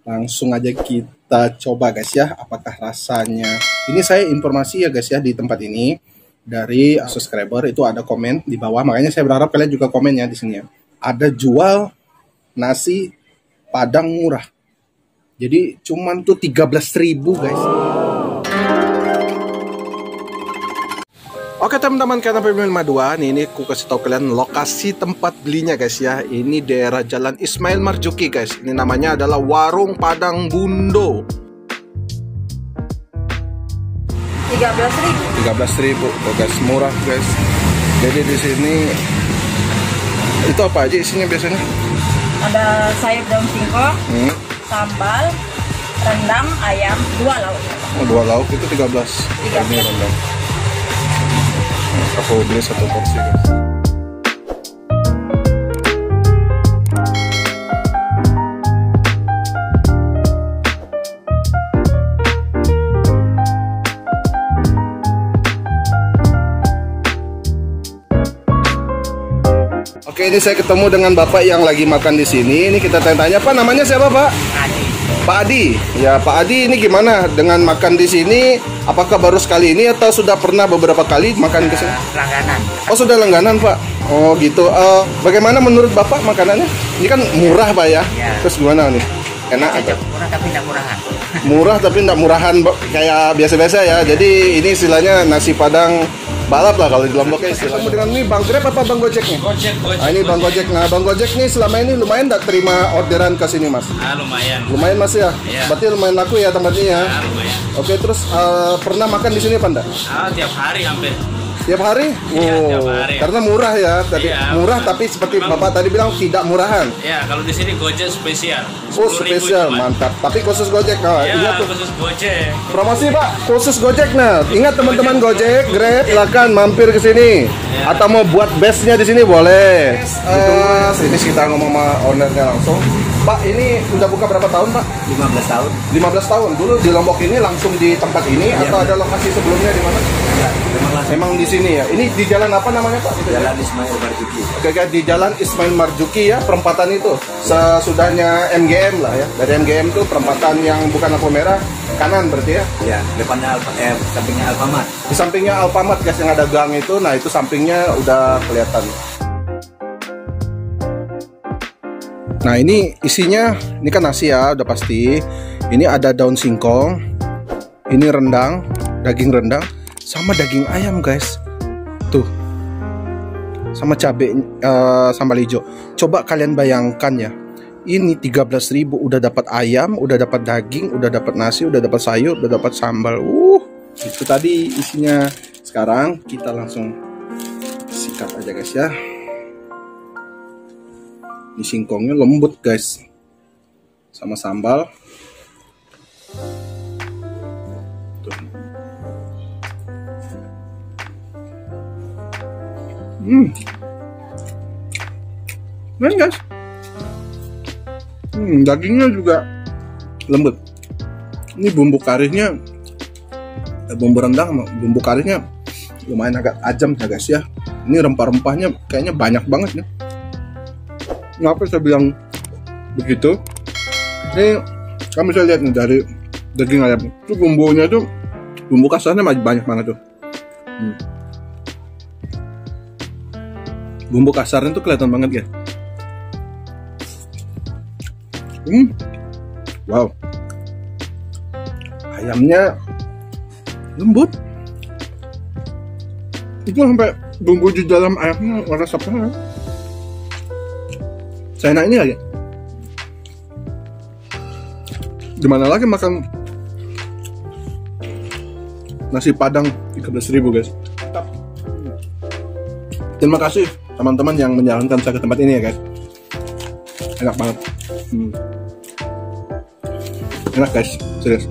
Langsung aja kita coba guys ya, apakah rasanya. Ini saya informasi ya guys ya, di tempat ini dari subscriber itu ada komen di bawah, makanya saya berharap kalian juga komen ya di sini ya. Ada jual nasi Padang murah. Jadi cuman tuh 13.000 guys. Oke teman-teman, karena Pemesanana nih, ini aku kasih tahu kalian lokasi tempat belinya guys ya. Ini daerah Jalan Ismail Marzuki guys. Ini namanya adalah Warung Padang Bundo. 13.000 tuh guys, murah guys. Jadi di sini itu apa aja isinya biasanya? Ada sayur daun singkong, sambal, rendang, ayam, 2 lauk. Oh, 2 lauk itu 13. Ini rendang. Aku beli 1 porsi guys. Oke, ini saya ketemu dengan Bapak yang lagi makan di sini. Ini kita tanya-tanya, Pak, namanya siapa, Pak? Adi. Pak Adi. Ya, Pak Adi, ini gimana dengan makan di sini? Apakah baru sekali ini atau sudah pernah beberapa kali makan ke sini? Langganan. Oh, sudah langganan, Pak. Oh, gitu. Bagaimana menurut Bapak makanannya? Ini kan murah, Pak ya? Ya. Terus gimana nih? Enak atau? Murah tapi tidak murahan. Murah tapi tidak murahan, kayak biasa-biasa ya. Jadi ini istilahnya nasi Padang balap lah kalau di Lombok ya istilahnya. Dengan ini Bang Grab apa Bang Gojek nih? Gojek. Ini Bang Gojek. Nah, Bang Gojek nih selama ini lumayan tak terima orderan ke sini, Mas? Lumayan. Lumayan Mas ya? Iya. Berarti lumayan laku ya tempatnya ya? Lumayan. Oke, terus pernah makan di sini apa enggak? Tiap hari hampir. Tiap hari? Iya, tiap hari. Karena murah ya tadi. Iya, murah tapi seperti Bapak tadi bilang tidak murahan. Ya, kalau di sini Gojek spesial. Oh, spesial, mantap. Tapi khusus Gojek. Nah, iya, khusus Gojek. Promosi Pak, khusus Gojek. Nah, ingat teman-teman Gojek, Grab, silakan mampir ke sini. Ya. Atau mau buat base-nya di sini boleh. Ini kita ngomong sama ownernya langsung. Pak, ini udah buka berapa tahun, Pak? 15 tahun. 15 tahun. Dulu di Lombok ini langsung di tempat ini ya, atau ada lokasi sebelumnya di mana? Ya, memang di sini ya. Ini di jalan apa namanya, Pak? Jl.Ismail Marzuki. Oke, di Jalan Ismail Marzuki ya, perempatan itu. Sesudahnya MGM lah ya. Dari MGM itu perempatan yang bukan lampu merah, kanan berarti ya? Ya, depannya sampingnya Alfamart. Di sampingnya Alfamart guys, yang ada gang itu. Nah, itu sampingnya udah kelihatan. Nah, ini isinya, ini kan nasi ya, udah pasti. Ini ada daun singkong, ini rendang, daging rendang, sama daging ayam guys. Tuh, sama cabai, sambal hijau. Coba kalian bayangkan ya, ini 13.000 udah dapat ayam, udah dapat daging, udah dapat nasi, udah dapat sayur, udah dapat sambal. Itu tadi isinya. Sekarang kita langsung sikat aja guys ya. Ini singkongnya lembut guys, sama sambal. Tuh. Nah guys, dagingnya juga lembut. Ini bumbu karinya, bumbu rendang, bumbu karinya lumayan agak ajam ya guys ya. Ini rempah-rempahnya kayaknya banyak banget nih. Kenapa saya bilang begitu? Ini kami bisa lihat nih dari daging ayam itu, bumbunya itu bumbu kasarnya masih banyak banget tuh. Bumbu kasarnya tuh kelihatan banget ya. Wow, ayamnya lembut. Itu sampai bumbu di dalam ayamnya rasa banget. Saya enak ini aja. Dimana lagi makan nasi Padang 13.000 guys. Terima kasih teman-teman yang menjalankan saya ke tempat ini ya guys. Enak banget. Enak guys, serius.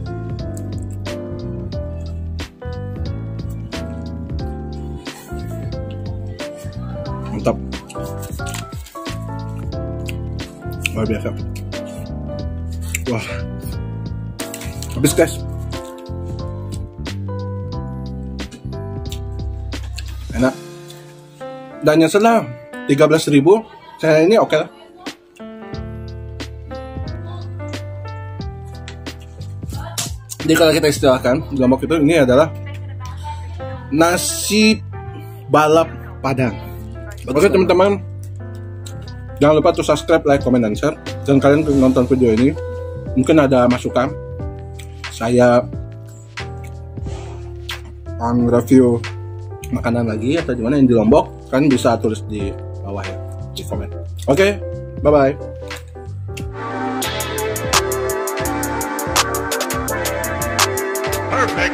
Mantap. Luar biasa. Wah, habis guys. Enak. Dan nyesel lah 13.000. Saya ini oke lah. Jadi kalau kita istilahkan di Lombok itu ini adalah nasi balap Padang. Oke teman-teman, jangan lupa tuh subscribe, like, comment, dan share. Dan kalian nonton video ini mungkin ada masukan saya review makanan lagi atau gimana yang di Lombok, kalian bisa tulis di bawah ya, di komen. Oke, bye bye. Perfect.